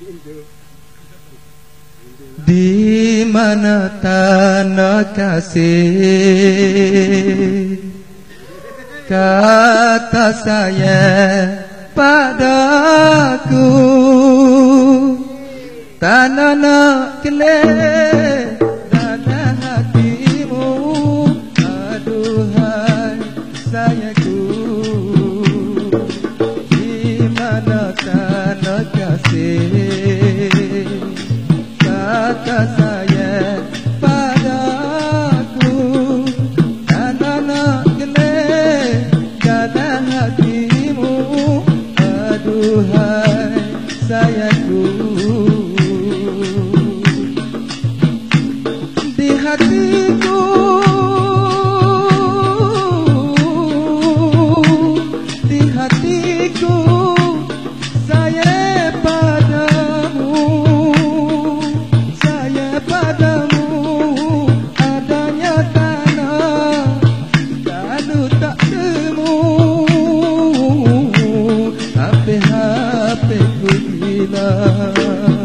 Di mana tanah kasih, kata saya padaku, tanah nak kelih dalam hatimu. Aduhai sayangku, di mana tanah kasih, kata saya padaku, tanah nak kelih dalam hatimu. Aduhai sayangku, di hatiku, di hatiku saya padamu, saya padamu. Adanya tanah lalu tak temu, HP ku hilang.